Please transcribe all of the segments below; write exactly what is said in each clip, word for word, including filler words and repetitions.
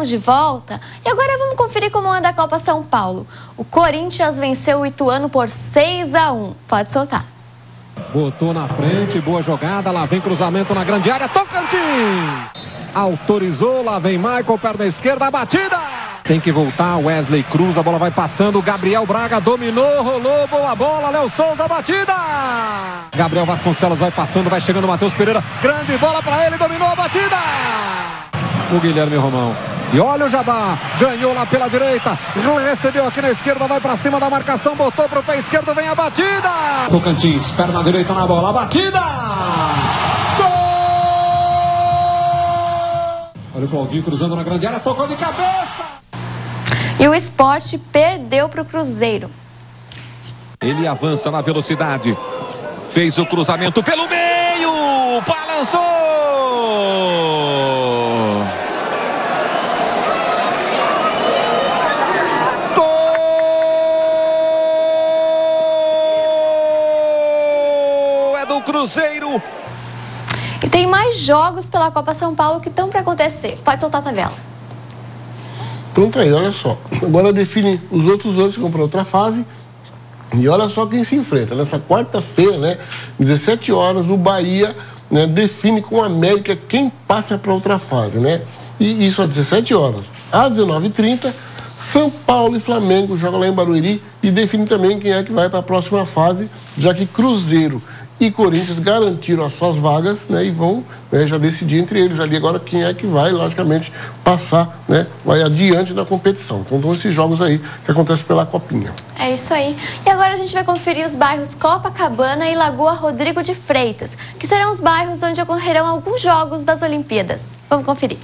estamos de volta e agora vamos conferir como anda a Copa São Paulo. O Corinthians venceu o Ituano por seis a um. Pode soltar. Botou na frente, boa jogada, lá vem cruzamento na grande área, Tocantins! Autorizou, lá vem Michael, perna esquerda, a batida! Tem que voltar, Wesley Cruz, a bola vai passando, Gabriel Braga dominou, rolou, boa bola, Léo Souza, batida! Gabriel Vasconcelos vai passando, vai chegando o Matheus Pereira, grande bola pra ele, dominou a batida! O Guilherme Romão. E olha o Jabá, ganhou lá pela direita, recebeu aqui na esquerda, vai pra cima da marcação, botou pro pé esquerdo, vem a batida! Tocantins, perna direita na bola, a batida! Gol! Olha o Claudinho cruzando na grande área, tocou de cabeça! E o Sport perdeu pro Cruzeiro. Ele avança na velocidade, fez o cruzamento pelo meio, balançou! Cruzeiro. E tem mais jogos pela Copa São Paulo que estão para acontecer. Pode soltar a tabela. Então tá aí, olha só. Agora define os outros outros que vão para outra fase. E olha só quem se enfrenta. Nessa quarta-feira, né, dezessete horas, o Bahia, né, define com a América quem passa para outra fase, né? E isso às dezessete horas. Às dezenove e trinta, São Paulo e Flamengo jogam lá em Barueri e define também quem é que vai para a próxima fase, já que Cruzeiro e Corinthians garantiram as suas vagas, né, e vão, né, já decidir entre eles ali agora quem é que vai, logicamente, passar, né, vai adiante da competição. Então, estão esses jogos aí que acontecem pela Copinha. É isso aí. E agora a gente vai conferir os bairros Copacabana e Lagoa Rodrigo de Freitas, que serão os bairros onde ocorrerão alguns jogos das Olimpíadas. Vamos conferir.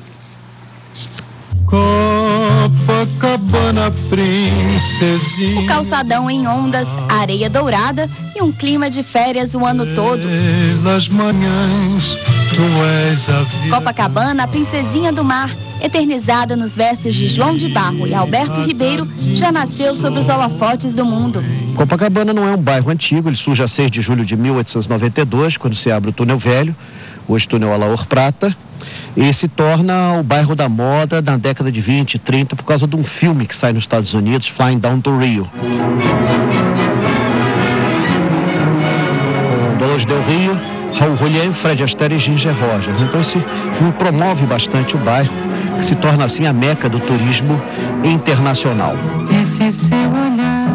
Copacabana, princesinha. O calçadão em ondas, areia dourada e um clima de férias o ano todo. Pelas manhãs, tu és a vida. Copacabana, a princesinha do mar, eternizada nos versos de João de Barro e Alberto Ribeiro, já nasceu sob os holofotes do mundo. Copacabana não é um bairro antigo, ele surge a seis de julho de mil oitocentos e noventa e dois, quando se abre o túnel velho, hoje túnel Alaor Prata, e se torna o bairro da moda na década de vinte, trinta, por causa de um filme que sai nos Estados Unidos, Flying Down to Rio. Com Dolores Del Rio, Raul Julián, Fred Astaire e Ginger Rogers. Então esse filme promove bastante o bairro, que se torna assim a meca do turismo internacional. Esse é seu olhar,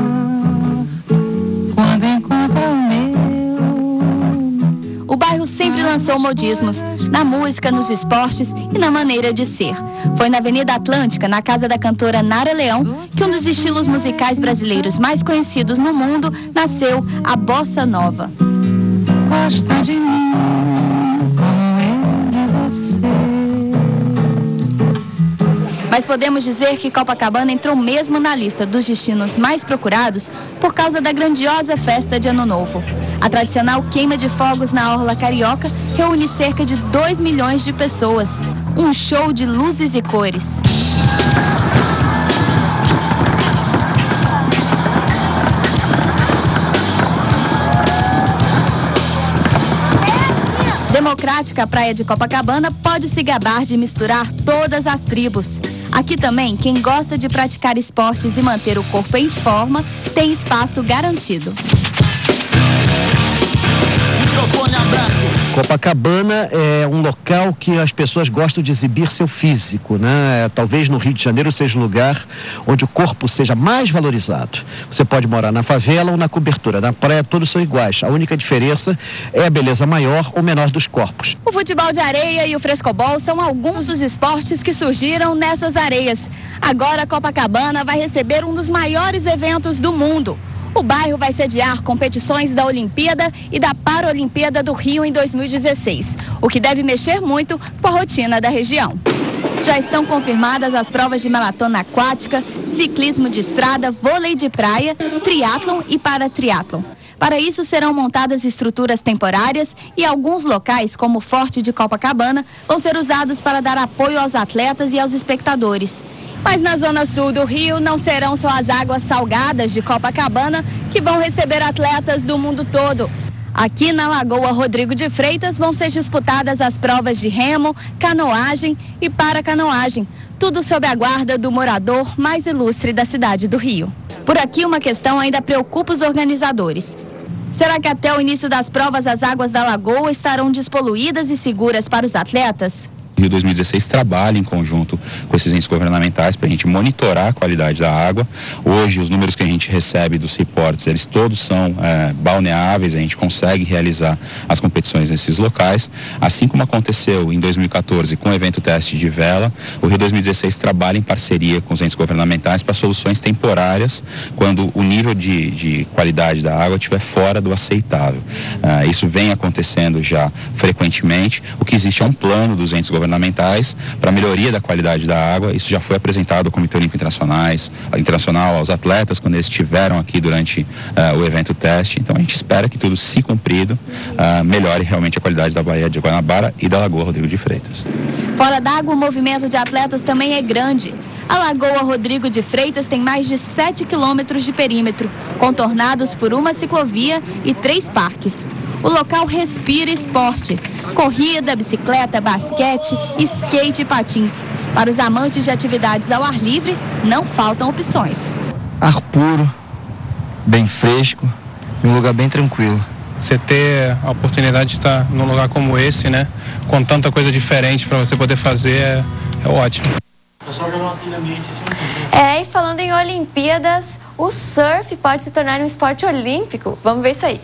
quando encontra o meu. O bairro sempre lançou modismos, na música, nos esportes e na maneira de ser. Foi na Avenida Atlântica, na casa da cantora Nara Leão, que um dos estilos musicais brasileiros mais conhecidos no mundo nasceu, a Bossa Nova. Gosta de mim, como eu de você. Mas podemos dizer que Copacabana entrou mesmo na lista dos destinos mais procurados por causa da grandiosa festa de Ano Novo. A tradicional queima de fogos na Orla Carioca reúne cerca de dois milhões de pessoas. Um show de luzes e cores. Democrática, a praia de Copacabana pode se gabar de misturar todas as tribos. Aqui também, quem gosta de praticar esportes e manter o corpo em forma, tem espaço garantido. Microfone aberto. Copacabana é um local que as pessoas gostam de exibir seu físico, né? Talvez no Rio de Janeiro seja um lugar onde o corpo seja mais valorizado. Você pode morar na favela ou na cobertura. Na praia todos são iguais. A única diferença é a beleza maior ou menor dos corpos. O futebol de areia e o frescobol são alguns dos esportes que surgiram nessas areias. Agora Copacabana vai receber um dos maiores eventos do mundo. O bairro vai sediar competições da Olimpíada e da Paralimpíada do Rio em dois mil e dezesseis, o que deve mexer muito com a rotina da região. Já estão confirmadas as provas de maratona aquática, ciclismo de estrada, vôlei de praia, triatlon e paratriatlon. Para isso serão montadas estruturas temporárias e alguns locais, como o Forte de Copacabana, vão ser usados para dar apoio aos atletas e aos espectadores. Mas na zona sul do Rio não serão só as águas salgadas de Copacabana que vão receber atletas do mundo todo. Aqui na Lagoa Rodrigo de Freitas vão ser disputadas as provas de remo, canoagem e paracanoagem, tudo sob a guarda do morador mais ilustre da cidade do Rio. Por aqui, uma questão ainda preocupa os organizadores. Será que até o início das provas as águas da lagoa estarão despoluídas e seguras para os atletas? O Rio dois mil e dezesseis trabalha em conjunto com esses entes governamentais para a gente monitorar a qualidade da água. Hoje, os números que a gente recebe dos reportes, eles todos são é, balneáveis, a gente consegue realizar as competições nesses locais. Assim como aconteceu em dois mil e quatorze com o evento teste de vela, o Rio dois mil e dezesseis trabalha em parceria com os entes governamentais para soluções temporárias quando o nível de, de qualidade da água estiver fora do aceitável. Ah, isso vem acontecendo já frequentemente. O que existe é um plano dos entes governamentais para a melhoria da qualidade da água. Isso já foi apresentado ao Comitê Olímpico Internacionais, Internacional, aos atletas, quando eles estiveram aqui durante uh, o evento teste. Então a gente espera que tudo, se cumprido, uh, melhore realmente a qualidade da Baía de Guanabara e da Lagoa Rodrigo de Freitas. Fora d'água, o movimento de atletas também é grande. A Lagoa Rodrigo de Freitas tem mais de sete quilômetros de perímetro, contornados por uma ciclovia e três parques. O local respira esporte, corrida, bicicleta, basquete, skate e patins. Para os amantes de atividades ao ar livre, não faltam opções. Ar puro, bem fresco e um lugar bem tranquilo. Você ter a oportunidade de estar num lugar como esse, né, com tanta coisa diferente para você poder fazer, é, é ótimo. É, e falando em Olimpíadas, o surf pode se tornar um esporte olímpico. Vamos ver isso aí.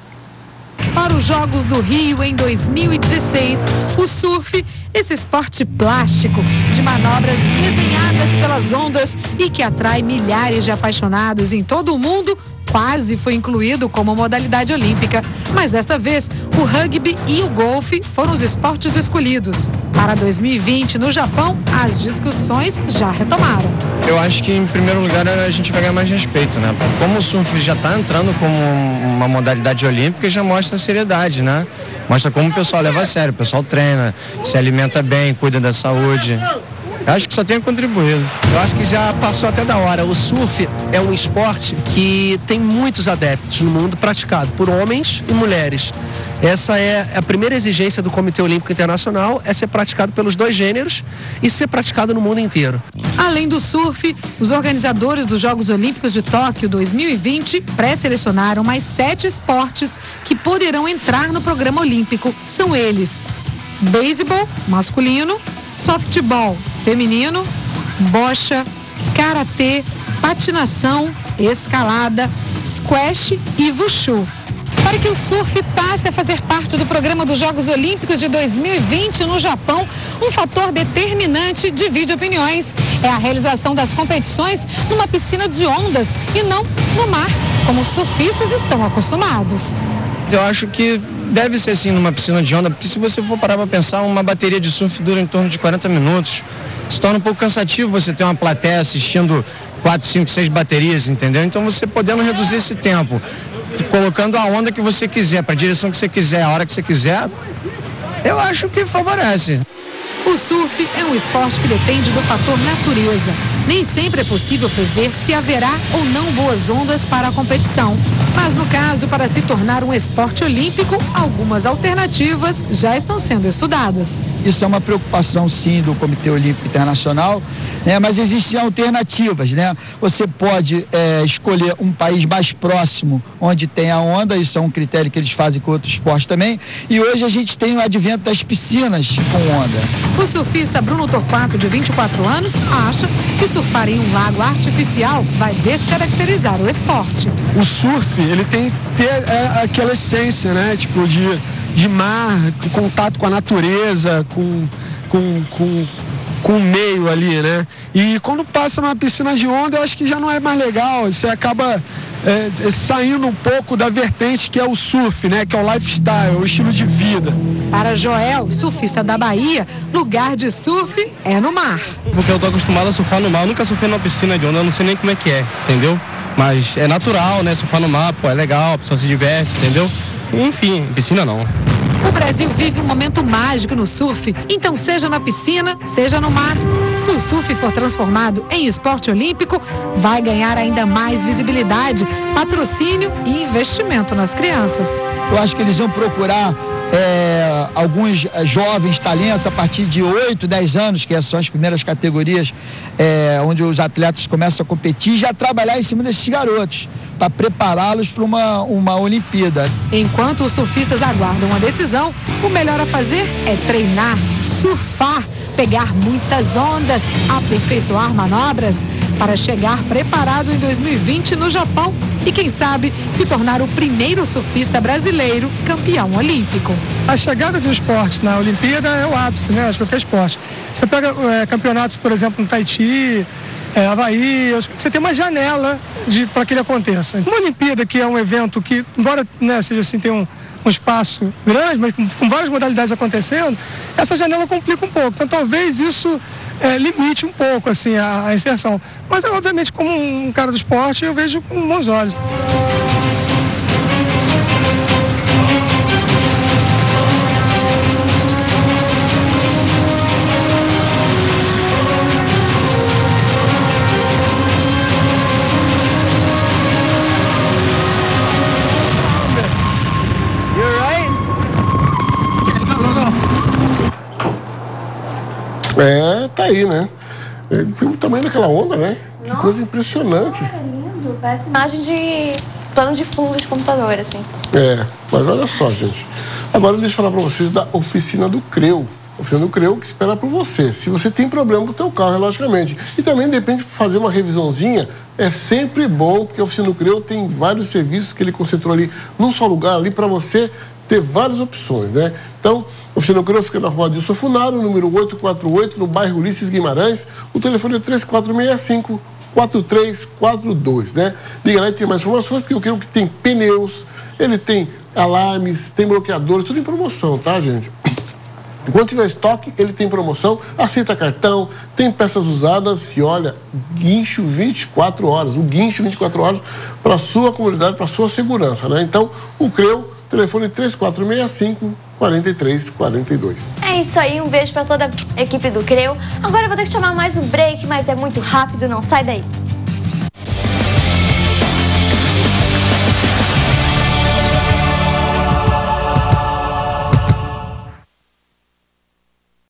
Para os Jogos do Rio em dois mil e dezesseis, o surf, esse esporte plástico de manobras desenhadas pelas ondas e que atrai milhares de apaixonados em todo o mundo, quase foi incluído como modalidade olímpica. Mas desta vez, o rugby e o golfe foram os esportes escolhidos. Para dois mil e vinte, no Japão, as discussões já retomaram. Eu acho que, em primeiro lugar, a gente vai ganhar mais respeito, né? Como o surf já está entrando como uma modalidade olímpica, já mostra a seriedade, né? Mostra como o pessoal leva a sério, o pessoal treina, se alimenta bem, cuida da saúde. Eu acho que só tem contribuído. Eu acho que já passou até da hora. O surf é um esporte que tem muitos adeptos no mundo, praticado por homens e mulheres. Essa é a primeira exigência do Comitê Olímpico Internacional, é ser praticado pelos dois gêneros e ser praticado no mundo inteiro. Além do surf, os organizadores dos Jogos Olímpicos de Tóquio dois mil e vinte pré-selecionaram mais sete esportes que poderão entrar no programa olímpico. São eles: beisebol masculino, softball feminino, bocha, karatê, patinação, escalada, squash e wushu. Para que o surf passe a fazer parte do programa dos Jogos Olímpicos de dois mil e vinte no Japão, um fator determinante divide opiniões. É a realização das competições numa piscina de ondas e não no mar, como os surfistas estão acostumados. Eu acho que deve ser sim numa piscina de onda, porque se você for parar para pensar, uma bateria de surf dura em torno de quarenta minutos. Se torna um pouco cansativo você ter uma plateia assistindo quatro, cinco, seis baterias, entendeu? Então você podendo reduzir esse tempo, colocando a onda que você quiser, para a direção que você quiser, a hora que você quiser, eu acho que favorece. O surf é um esporte que depende do fator natureza. Nem sempre é possível prever se haverá ou não boas ondas para a competição. Mas no caso, para se tornar um esporte olímpico, algumas alternativas já estão sendo estudadas. Isso é uma preocupação, sim, do Comitê Olímpico Internacional, né? Mas existem alternativas, né? Você pode é, escolher um país mais próximo, onde tem a onda, isso é um critério que eles fazem com outros esportes também. E hoje a gente tem o advento das piscinas com onda. O surfista Bruno Torquato, de vinte e quatro anos, acha que surfar em um lago artificial vai descaracterizar o esporte. O surf, ele tem que ter é, aquela essência, né? Tipo, de, de mar, contato com a natureza, com, com, com, com o meio ali, né? E quando passa numa piscina de onda, eu acho que já não é mais legal. Você acaba é, saindo um pouco da vertente que é o surf, né? Que é o lifestyle, o estilo de vida. Para Joel, surfista da Bahia, lugar de surf é no mar. Porque eu tô acostumado a surfar no mar, eu nunca surfei numa piscina de onda, eu não sei nem como é que é, entendeu? Mas é natural, né? Surfar no mar, pô, é legal, a pessoa se diverte, entendeu? Enfim, piscina não. O Brasil vive um momento mágico no surf, então seja na piscina, seja no mar. Se o surf for transformado em esporte olímpico, vai ganhar ainda mais visibilidade, patrocínio e investimento nas crianças. Eu acho que eles vão procurar é, alguns é, jovens talentos a partir de oito, dez anos, que são as primeiras categorias é, onde os atletas começam a competir, e já trabalhar em cima desses garotos, para prepará-los para uma, uma Olimpíada. Enquanto os surfistas aguardam a decisão, o melhor a fazer é treinar, surfar, pegar muitas ondas, aperfeiçoar manobras para chegar preparado em dois mil e vinte no Japão e, quem sabe, se tornar o primeiro surfista brasileiro campeão olímpico. A chegada de um esporte na Olimpíada é o ápice, né, de qualquer esporte. Você pega é, campeonatos, por exemplo, no Tahiti, é, Havaí, você tem uma janela para que ele aconteça. Uma Olimpíada, que é um evento que, embora, né, seja assim, tem um um espaço grande, mas com, com várias modalidades acontecendo, essa janela complica um pouco. Então, talvez isso é, limite um pouco assim, a, a inserção. Mas, obviamente, como um cara do esporte, eu vejo com bons olhos. É, tá aí, né? Ele viu o tamanho daquela onda, né? Nossa, que coisa impressionante. É lindo, parece imagem de plano de fundo de computador, assim. É, mas olha só, gente. Agora deixa eu falar pra vocês da oficina do Creu. Oficina do Creu que espera por você. Se você tem problema com o teu carro, é logicamente. E também, de repente, fazer uma revisãozinha é sempre bom, porque a oficina do Creu tem vários serviços que ele concentrou ali num só lugar, ali pra você ter várias opções, né? Então, a oficina do Creu fica na rua Dilson Funaro, número oitocentos e quarenta e oito, no bairro Ulisses Guimarães. O telefone é três quatro seis cinco, quatro três quatro dois, né? Liga lá e tem mais informações, porque eu creio que tem pneus, ele tem alarmes, tem bloqueadores, tudo em promoção, tá, gente? Enquanto tiver estoque, ele tem promoção, aceita cartão, tem peças usadas e, olha, guincho vinte e quatro horas, o guincho vinte e quatro horas para a sua comunidade, para a sua segurança, né? Então, o Creu, telefone três quatro seis cinco, quatro três quatro dois. É isso aí, um beijo para toda a equipe do Creu. Agora eu vou ter que chamar mais um break, mas é muito rápido, não sai daí.